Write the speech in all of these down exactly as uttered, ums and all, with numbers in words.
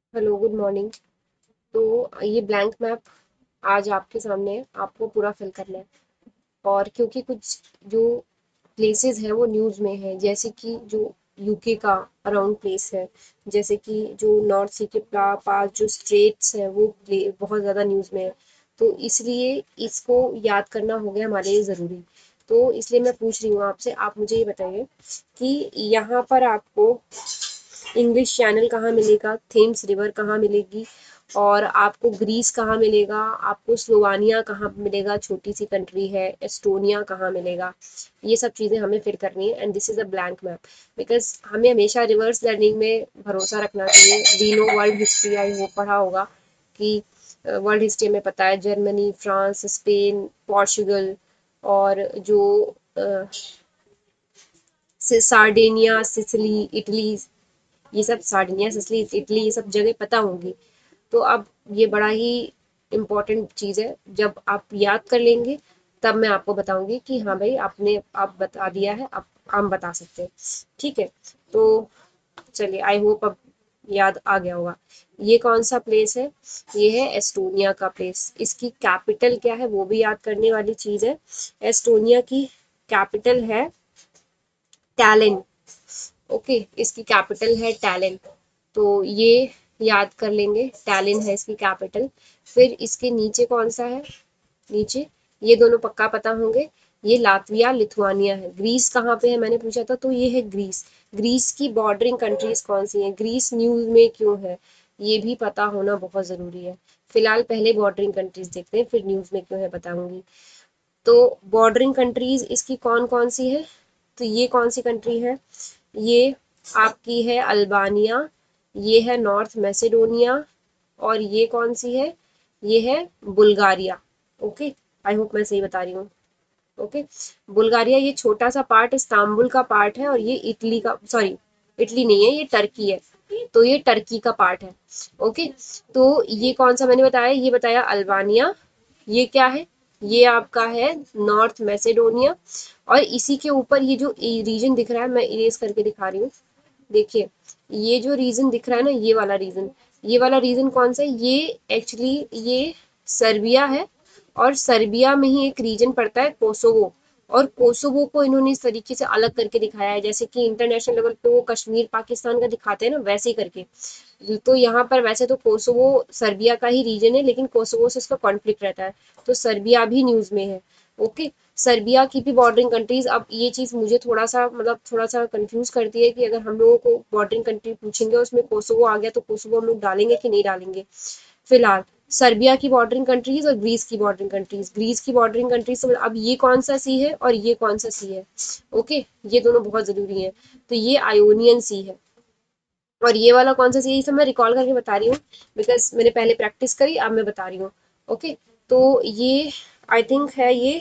Hello, good morning. तो ये blank map आज आपके सामने है, आपको पूरा फिल करना है। और क्योंकि कुछ जो प्लेसेस हैं वो न्यूज़ में है, जैसे कि जो यूके का अराउंड प्लेस है, जैसे कि जो नॉर्थ सी के पा- पास जो स्ट्रेट्स है वो प्ले- बहुत ज़्यादा न्यूज़ में है। तो इसलिए इसको याद करना हो गया हमारे लिए ज़रूरी। तो इसलिए मैं पूछ रही हूँ आपसे, आप मुझे ये बताइए कि यहाँ पर आपको इंग्लिश चैनल कहाँ मिलेगा, थेम्स रिवर कहाँ मिलेगी, और आपको ग्रीस कहाँ मिलेगा, आपको स्लोवानिया कहाँ मिलेगा, छोटी सी कंट्री है, एस्टोनिया कहाँ मिलेगा। ये सब चीज़ें हमें फिर करनी है, and this is a blank map. Because हमें हमेशा रिवर्स लर्निंग में भरोसा रखना चाहिए। We know world history, I hope पढ़ा होगा कि वर्ल्ड हिस्ट्री में पता है जर्मनी, फ्रांस, स्पेन, पोर्चुगल, और जो अ, सार्डिनिया, सिसिली, इटली, ये सब सार्डिनिया, सिसिली, इटली, ये सब जगह पता होंगी। तो अब ये बड़ा ही इम्पोर्टेंट चीज़ है, जब आप याद कर लेंगे तब मैं आपको बताऊंगी कि हाँ भाई आपने आप बता दिया है, आप हम बता सकते हैं। ठीक है, तो चलिए, आई होप अब याद आ गया होगा। ये कौन सा प्लेस है? ये है एस्टोनिया का प्लेस। इसकी कैपिटल क्या है वो भी याद करने वाली चीज़ है। एस्टोनिया की कैपिटल है टैलिन। ओके, इसकी कैपिटल है टैलिन। तो ये याद कर लेंगे, टैलिन है इसकी कैपिटल। फिर इसके नीचे कौन सा है? नीचे ये दोनों पक्का पता होंगे। ये लातविया, लिथुआनिया है। ग्रीस कहाँ पे है मैंने पूछा था, तो ये है ग्रीस। ग्रीस की बॉर्डरिंग कंट्रीज कौन सी हैं? ग्रीस न्यूज में क्यों है, ये भी पता होना बहुत जरूरी है। फिलहाल पहले बॉर्डरिंग कंट्रीज देखते हैं, फिर न्यूज में क्यों है बताऊंगी। तो बॉर्डरिंग कंट्रीज इसकी कौन कौन सी है? तो ये कौन सी कंट्री है? ये आपकी है अल्बानिया, ये है नॉर्थ मैसेडोनिया, और ये कौन सी है? ये है बुल्गारिया। ओके, आई होप मैं सही बता रही हूँ। ओके, बुल्गारिया ये छोटा सा पार्ट इस्तांबुल का पार्ट है, और ये इटली का, सॉरी, इटली नहीं है, ये टर्की है। तो ये टर्की का पार्ट है। ओके, तो ये कौन सा मैंने बताया? ये बताया अल्बानिया। ये क्या है? ये आपका है नॉर्थ मैसेडोनिया। और इसी के ऊपर ये जो रीजन दिख रहा है, मैं इरेज करके दिखा रही हूँ। देखिए, ये जो रीजन दिख रहा है ना, ये वाला रीजन, ये वाला रीजन कौन सा है? ये एक्चुअली ये सर्बिया है। और सर्बिया में ही एक रीजन पड़ता है कोसोवो। और कोसोवो को इन्होंने इस तरीके से अलग करके दिखाया है, जैसे कि इंटरनेशनल लेवल पे वो कश्मीर पाकिस्तान का दिखाते हैं ना, वैसे ही करके। तो यहाँ पर वैसे तो कोसोवो सर्बिया का ही रीजन है, लेकिन कोसोवो से इसका कॉन्फ्लिक्ट रहता है। तो सर्बिया भी न्यूज में है। ओके, सर्बिया की भी बॉर्डरिंग कंट्रीज। अब ये चीज मुझे थोड़ा सा मतलब थोड़ा सा कंफ्यूज करती है कि अगर हम लोगों को बॉर्डरिंग कंट्री पूछेंगे उसमें कोसोवो आ गया, तो कोसोवो हम लोग डालेंगे कि नहीं डालेंगे। फिलहाल सर्बिया की बॉर्डरिंग कंट्रीज और ग्रीस की बॉर्डरिंग कंट्रीज, ग्रीस की बॉर्डरिंग कंट्रीज, तो अब ये कौन सा सी है और ये कौन सा सी है? ओके, ये दोनों बहुत जरूरी है। तो ये आयोनियन सी है, और ये वाला कौन सा सी है? ये सब मैं रिकॉल करके बता रही हूँ, बिकॉज मैंने पहले प्रैक्टिस करी, अब मैं बता रही हूँ। ओके, तो ये आई थिंक है ये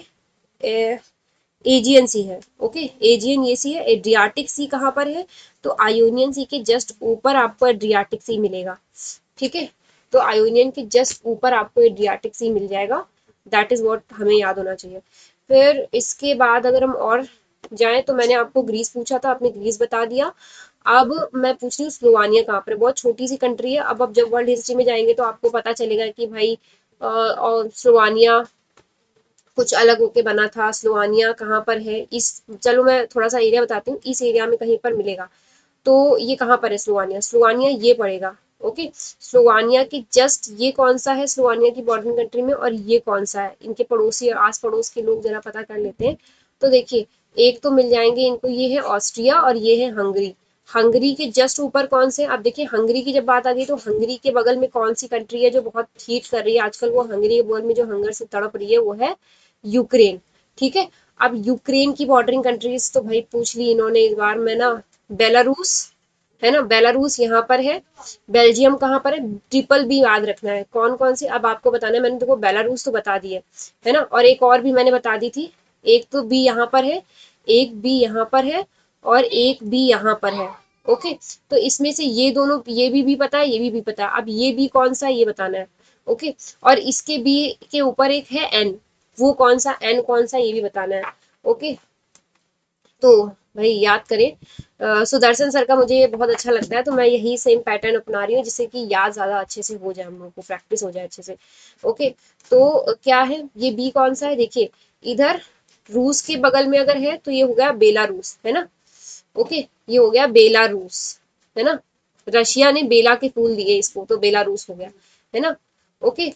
एजियन सी है। ओके, एजियन ये सी है। एड्रियाटिक सी कहाँ पर है? तो आयोनियन सी के जस्ट ऊपर आपको एड्रियाटिक सी मिलेगा। ठीक है, तो आयोनियन के जस्ट ऊपर आपको एड्रियाटिक सी मिल जाएगा। दैट इज व्हाट हमें याद होना चाहिए। फिर इसके बाद अगर हम और जाएं, तो मैंने आपको ग्रीस पूछा था, आपने ग्रीस बता दिया। अब मैं पूछ रही हूँ स्लोवानिया कहाँ पर है। बहुत छोटी सी कंट्री है। अब अब जब वर्ल्ड हिस्ट्री में जाएंगे तो आपको पता चलेगा कि भाई अ, और स्लोवानिया कुछ अलग होके बना था। स्लोवानिया कहाँ पर है? इस चलो मैं थोड़ा सा एरिया बताती हूँ, इस एरिया में कहीं पर मिलेगा। तो ये कहाँ पर है? स्लोवानिया, स्लोवानिया ये पड़ेगा। ओके, स्लोवानिया की जस्ट ये कौन सा है स्लोवानिया की बॉर्डरिंग कंट्री में, और ये कौन सा है? इनके पड़ोसी और आस पड़ोस के लोग जरा पता कर लेते हैं। तो देखिए, एक तो मिल जाएंगे इनको, ये है ऑस्ट्रिया और ये है हंगरी। हंगरी के जस्ट ऊपर कौन से? अब देखिए, हंगरी की जब बात आ गई तो हंगरी के बगल में कौन सी कंट्री है जो बहुत हीट कर रही है आजकल? वो हंगरी के बगल में जो हंगर से तड़प रही है वो है यूक्रेन। ठीक है, अब यूक्रेन की बॉर्डरिंग कंट्रीज तो भाई पूछ ली इन्होंने इस बार में ना। बेलारूस है ना, बेलारूस यहाँ पर है। बेल्जियम कहाँ पर है? ट्रिपल बी याद रखना है। कौन कौन सी अब आपको बताना है। मैंने देखो बेलारूस तो बता दी है है ना, और एक और भी मैंने बता दी थी। एक तो बी यहाँ पर है, एक बी यहाँ पर है, और एक बी यहाँ पर है। ओके, तो इसमें से ये दोनों, ये भी भी पता है, ये भी भी पता है। अब ये बी कौन सा है ये बताना है। ओके, और इसके बी के ऊपर एक है एन, वो कौन सा एन कौन सा ये भी बताना है। ओके, तो भाई याद करें। अ, सुदर्शन सर का मुझे ये बहुत अच्छा लगता है, तो मैं यही सेम पैटर्न अपना रही हूँ, जिससे कि याद ज्यादा अच्छे से हो जाए, हम लोग को प्रैक्टिस हो जाए अच्छे से। ओके, तो क्या है ये बी कौन सा है, देखिए इधर रूस के बगल में अगर है तो ये हो गया बेलारूस, है ना। ओके, ये हो गया बेलारूस, है ना। रशिया ने बेला के फूल दिए इसको, तो बेलारूस हो गया, है ना। ओके,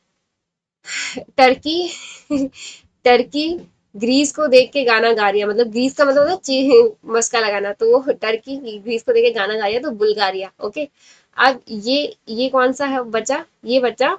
टर्की टर्की ग्रीस को देख के गाना गा रही है, मतलब ग्रीस का मतलब होता है मस्का लगाना, तो वो टर्की ग्रीस को देख के गाना गा रही है, तो बुल्गारिया। ओके, अब ये ये कौन सा है बचा, ये बचा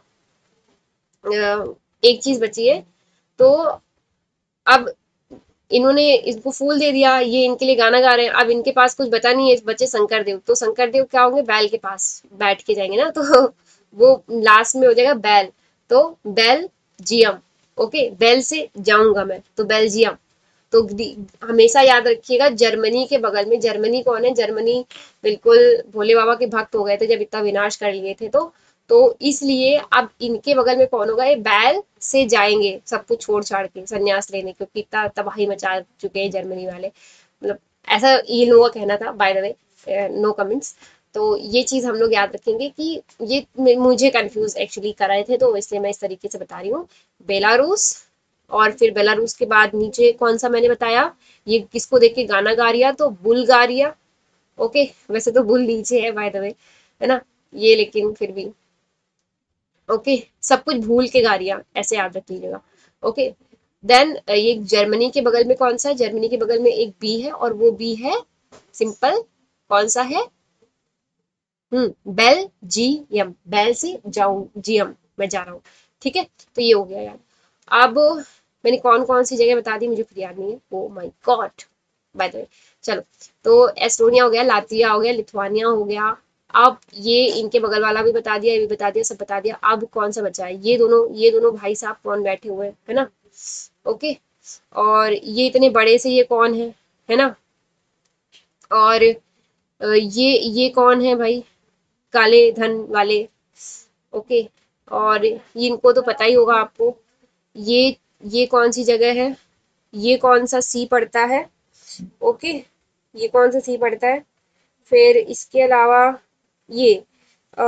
अ, एक चीज बची है। तो अब इन्होंने इसको फूल दे दिया, ये इनके लिए गाना गा रहे हैं, अब इनके पास कुछ बचा नहीं है, बच्चे शंकर देव, तो शंकर देव क्या होंगे, बैल के पास बैठ के जाएंगे ना, तो वो लास्ट में हो जाएगा बैल, तो बेल्जियम। ओके, बेल से जाऊंगा मैं, तो बेल्जियम। तो हमेशा याद रखिएगा, जर्मनी के बगल में, जर्मनी कौन है, जर्मनी बिल्कुल भोले बाबा के भक्त हो गए थे जब इतना विनाश कर लिए थे, तो तो इसलिए अब इनके बगल में कौन होगा, ये बैल से जाएंगे सब कुछ छोड़ छाड़ के संन्यास लेने, क्योंकि इतना तबाही मचा चुके हैं जर्मनी वाले, मतलब ऐसा ये लोगों का कहना था, by the way, no comments. तो ये चीज हम लोग याद रखेंगे कि ये मुझे कंफ्यूज एक्चुअली कराए थे, तो इसलिए मैं इस तरीके से बता रही हूँ। बेलारूस, और फिर बेलारूस के बाद नीचे कौन सा मैंने बताया, ये किसको देख के गाना गा रही है, तो बुल्गारिया। ओके, वैसे तो बुल नीचे है बाय द वे, है ना, ये लेकिन फिर भी ओके, सब कुछ भूल के गा रही है, ऐसे याद रख लीजिएगा। ओके, देन ये जर्मनी के बगल में कौन सा है, जर्मनी के बगल में एक बी है, और वो बी है सिंपल, कौन सा है, हम्म बेल्जियम, बेल से जाऊं जियम, मैं जा रहा हूँ, ठीक है। तो ये हो गया यार। अब मैंने कौन कौन सी जगह बता दी मुझे खुद याद नहीं है, oh my god, by the way. चलो, तो एस्टोनिया हो गया, लातविया हो गया, लिथुआनिया हो गया। अब ये इनके बगल वाला भी बता दिया, ये भी बता दिया, सब बता दिया। अब कौन सा बचा है, ये दोनों, ये दोनों भाई साहब कौन बैठे हुए हैं, है ना। ओके, और ये इतने बड़े से ये कौन है है ना। और अ, ये ये कौन है भाई, काले धन वाले। ओके, और इनको तो पता ही होगा आपको। ये ये कौन सी जगह है, ये कौन सा सी पड़ता है। ओके, ये कौन सा सी पड़ता है। फिर इसके अलावा ये आ,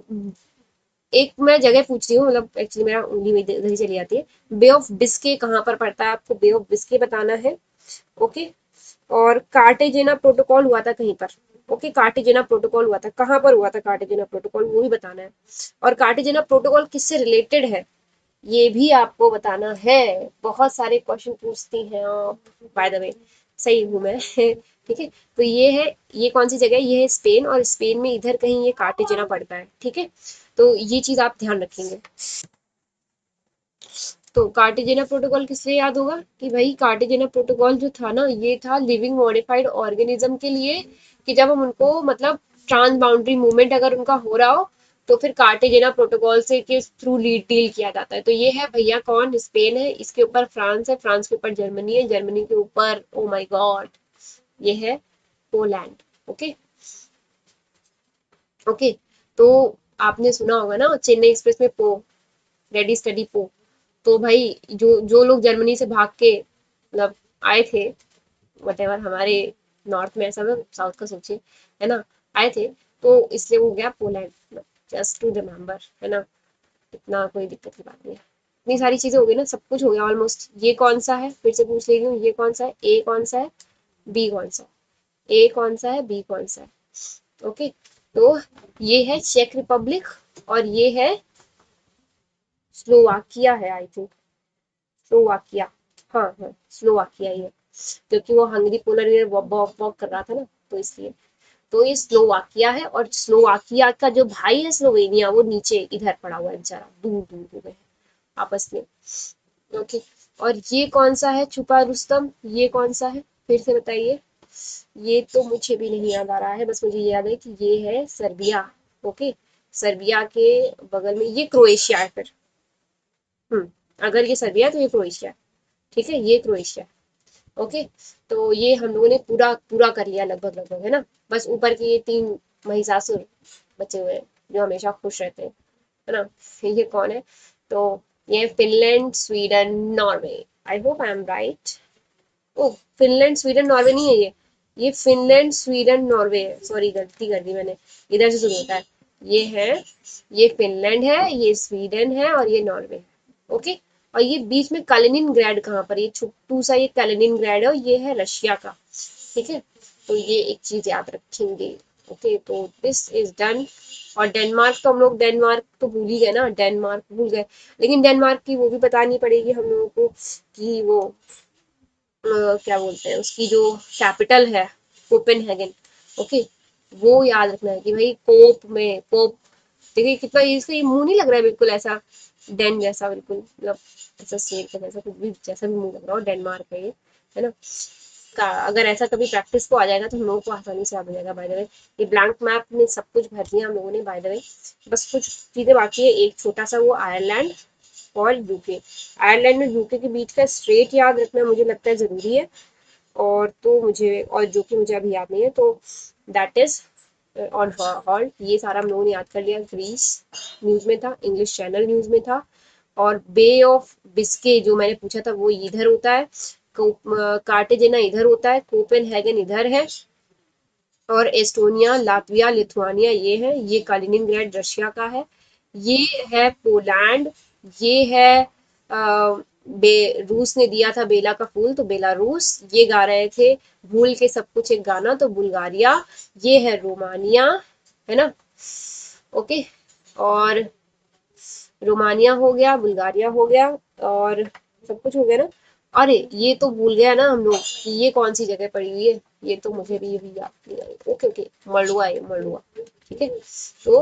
एक मैं जगह पूछ रही हूँ, मतलब एक्चुअली मेरा उंगली में इधर ही चली जाती है। बे ऑफ बिस्के कहाँ पर पड़ता है, आपको बे ऑफ बिस्के बताना है। ओके, और कार्टेजेना प्रोटोकॉल हुआ था कहीं पर। ओके, कार्टेजेना प्रोटोकॉल हुआ था, कहाँ पर हुआ था कार्टेजेना प्रोटोकॉल, वो भी बताना है। और कार्टेजेना प्रोटोकॉल किससे रिलेटेड है, ये भी आपको बताना है। बहुत सारे क्वेश्चन पूछती हैं आप, बाय द वे, सही हूँ मैं ठीक है। तो ये है, ये कौन सी जगह है, ये है स्पेन, और स्पेन में इधर कहीं ये कार्टेजेना पड़ता है, ठीक है। तो ये चीज आप ध्यान रखेंगे। तो कार्टेजेना प्रोटोकॉल किस लिए याद होगा, कि भाई कार्टेजेना प्रोटोकॉल जो था ना, ये था लिविंग मॉडिफाइड ऑर्गेनिज्म के लिए, कि जब हम उनको मतलब ट्रांस बाउंड्री मूवमेंट अगर उनका हो रहा हो, तो फिर कार्टेजेना प्रोटोकॉल से के थ्रू डील किया जाता है। तो ये है भैया कौन, स्पेन है, इसके ऊपर फ्रांस है, फ्रांस के ऊपर जर्मनी है, जर्मनी के ऊपर ओ माय गॉड ये है पोलैंड। ओके, ओके, तो आपने सुना होगा ना चेन्नई एक्सप्रेस में पो, रेडी स्टडी पो। तो भाई जो जो लोग जर्मनी से भाग के मतलब आए थे, वटेवर हमारे नॉर्थ में ऐसा, मतलब साउथ का सोचिए, है ना, आए थे, तो इसलिए वो गया पोलैंड, जस्ट टू रिमेम्बर, है ना। इतना कोई दिक्कत की बात नहीं है। इतनी सारी चीजें हो गई ना, सब कुछ हो गया ऑलमोस्ट। ये कौन सा है, फिर से पूछ लेती हूँ, ये कौन सा है, ए कौन सा है, बी कौन सा है, ए कौन सा है, बी कौन सा है। ओके, तो ये है चेक रिपब्लिक, और ये है स्लोवाकिया है आई थिंक, स्लोवाकिया, हाँ हाँ स्लोवाकिया ही है, क्योंकि वो Hungary polar air walk walk कर रहा था ना, तो इसलिए। तो ये स्लोवाकिया है, और स्लोवाकिया का जो भाई है स्लोवेनिया, वो नीचे इधर पड़ा हुआ है बेचारा, दूर दूर दूर है आपस में। ओके, और ये कौन सा है छुपा रुस्तम, ये कौन सा है, फिर से बताइए। ये तो मुझे भी नहीं याद आ रहा है, बस मुझे याद है कि ये है सर्बिया। ओके, सर्बिया के बगल में ये क्रोएशिया है फिर, हम्म अगर ये सर्बिया है तो ये क्रोएशिया है, ठीक है, ये क्रोएशिया। ओके, तो ये हम लोगों ने पूरा पूरा कर लिया लगभग लगभग, है ना। बस ऊपर के ये तीन महिषासुर बचे हुए हैं, जो हमेशा खुश रहते हैं, है ना। फिर ये कौन है, तो ये Finland, Sweden, Norway. I hope I am right, oh Finland Sweden Norway नहीं है ये ये फिनलैंड स्वीडन नॉर्वे है, सॉरी गलती कर दी मैंने, इधर से शुरू होता है। ये है, ये फिनलैंड है, ये स्वीडन है और ये नॉर्वे है। ओके, और ये बीच में कैलिनिनग्रैड कहाँ पर, ये छोटू सा ये कैलिनिनग्रैड है और ये है रशिया का। ठीक है, तो ये एक चीज याद रखेंगे। ओके, तो दिस इज डन। और डेनमार्क तो हम लोग डेनमार्क तो भूल ही गए ना, डेनमार्क भूल गए। लेकिन डेनमार्क की वो भी बतानी पड़ेगी हम लोगों को कि वो अ, क्या बोलते हैं उसकी जो कैपिटल है, कोपेनहेगन। ओके, वो याद रखना है कि भाई कोप में कोप, देखिए कितना इसका ये मुंह नहीं लग रहा है बिल्कुल ऐसा डेन जैसा, बिल्कुल मतलब ऐसा शेर का जैसा, कुछ भी जैसा भी मुंह लग रहा हो, डेनमार्क है ये, है ना। का अगर ऐसा कभी प्रैक्टिस को आ जाएगा तो हम लोगों को आसानी से याद हो जाएगा। बाय द वे ये ब्लैंक मैप में सब कुछ भर दिया हम लोगों ने, बाय द वे बस कुछ चीजें बाकी है, एक छोटा सा वो आयरलैंड और यूके। आयरलैंड और यूके के बीच का स्ट्रेट याद रखना मुझे लगता है जरूरी है। और तो मुझे, और जो कि मुझे अभी याद नहीं है, तो दैट इज ऑन हॉल्ट। ये सारा हम लोगों ने याद कर लिया। ग्रीस न्यूज में था, इंग्लिश चैनल न्यूज में था, और बे ऑफ बिस्के जो मैंने पूछा था वो इधर होता है, कार्टेजेना इधर होता है, कोपेनहेगन इधर है, और एस्टोनिया लातविया लिथुआनिया ये है, ये कालिनिनग्रैड रशिया का है, ये है पोलैंड, ये है आ, बे रूस ने दिया था बेला का फूल तो बेलारूस, ये गा रहे थे भूल के सब कुछ एक गाना तो बुल्गारिया, ये है रोमानिया, है ना। ओके, और रोमानिया हो गया, बुल्गारिया हो गया, और सब कुछ हो गया ना। अरे ये तो भूल गया ना हम लोग कि ये कौन सी जगह पड़ी हुई है, ये तो मुझे भी अभी याद नहीं आई। ओके ओके, मोल्डोवा है मोल्डोवा। ठीक है, तो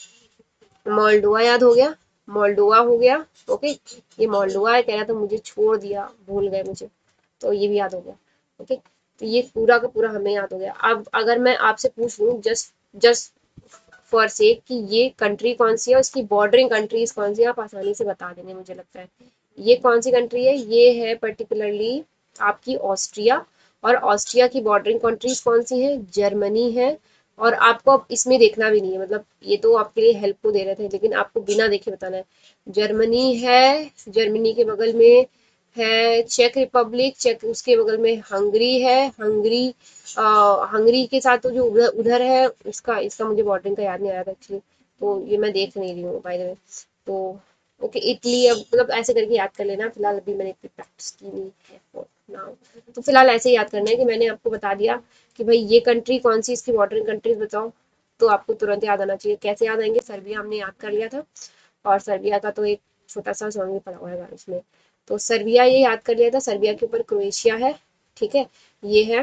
मोल्डोवा याद हो गया, मोल्डोवा हो गया। ओके, ये मोल्डोवा है, कह रहा था मुझे छोड़ दिया, भूल गए मुझे, तो ये भी याद हो गया। ओके, तो ये पूरा का पूरा हमें याद हो गया। अब अगर मैं आपसे पूछ लूँ जस्ट जस्ट फॉर सेक कि ये कंट्री कौन सी है और इसकी बॉर्डरिंग कंट्रीज कौन सी है, आप आसानी से बता देंगे मुझे लगता है। ये कौन सी कंट्री है, ये है पर्टिकुलरली आपकी ऑस्ट्रिया। और ऑस्ट्रिया की बॉर्डरिंग कंट्रीज कौन सी है, जर्मनी है। और आपको अब इसमें देखना भी नहीं है, मतलब ये तो आपके लिए हेल्प को दे रहे थे लेकिन आपको बिना देखे बताना है। जर्मनी है, जर्मनी के बगल में है चेक रिपब्लिक, चेक उसके बगल में हंगरी है, हंगरी आ, हंगरी के साथ तो जो उधर उधर है, इसका इसका मुझे बॉर्डरिंग का याद नहीं आ रहा था एक्चुअली, तो ये मैं देख नहीं रही हूँ बाय द वे। तो ओके, इटली, अब मतलब ऐसे करके याद कर लेना, फिलहाल अभी मैंने इतनी प्रैक्टिस की नहीं है for now। तो फिलहाल ऐसे ही याद करना है कि मैंने आपको बता दिया कि भाई ये कंट्री कौन सी, इसकी बॉर्डरिंग कंट्रीज बताओ, तो आपको तुरंत याद आना चाहिए। कैसे याद आएंगे, सर्बिया हमने याद कर लिया था, और सर्बिया का तो एक छोटा सा सॉन्ग भी पड़ा हुआ है उसमें। तो सर्बिया ये याद कर लिया था, सर्बिया के ऊपर क्रोएशिया है। ठीक है, ये है,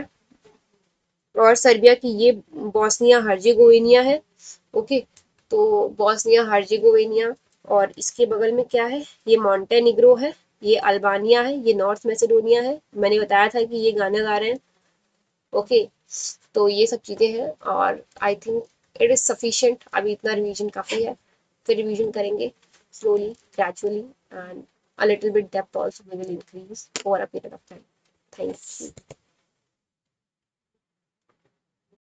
और सर्बिया की ये बॉस्निया हर्जेगोविनिया है। ओके, तो बॉस्निया हर्जेगोविनिया, और इसके बगल में क्या है, ये मॉन्टेनिग्रो है, ये अल्बानिया है, ये नॉर्थ मैसेडोनिया है, मैंने बताया था कि ये गाना गा रहे हैं। ओके, तो ये सब चीजें हैं, और I think it is sufficient, अभी इतना रिवीजन काफी है। फिर रिवीजन करेंगे slowly gradually, and a little bit depth also will increase over a period of time. Thank you.